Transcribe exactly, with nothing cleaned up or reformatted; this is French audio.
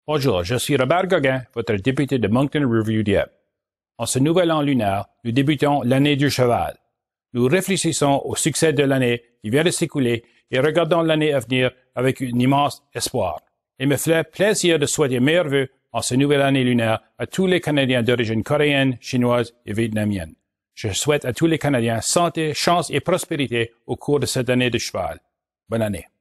Bonjour, je suis Robert Gauguin, votre député de Moncton-Riverview-Dieppe. En ce nouvel an lunaire, nous débutons l'année du cheval. Nous réfléchissons au succès de l'année qui vient de s'écouler et regardons l'année à venir avec un immense espoir. Il me fait plaisir de souhaiter meilleurs vœux en ce nouvelle année lunaire à tous les Canadiens d'origine coréenne, chinoise et vietnamienne. Je souhaite à tous les Canadiens santé, chance et prospérité au cours de cette année de cheval. Bonne année.